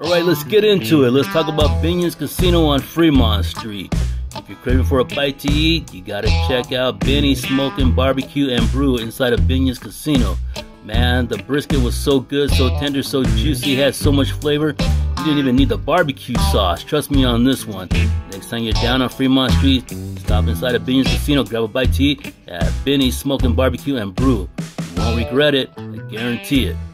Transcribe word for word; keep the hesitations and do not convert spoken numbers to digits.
Alright, let's get into it. Let's talk about Binions Casino on Fremont Street. If you're craving for a bite to eat, you gotta check out Benny's Smokin B B Q and Brew inside of Binions Casino. Man, the brisket was so good, so tender, so juicy, had so much flavor, you didn't even need the barbecue sauce. Trust me on this one. Next time you're down on Fremont Street, stop inside of Binions Casino, grab a bite to eat at Benny's Smokin B B Q and Brew. You won't regret it, I guarantee it.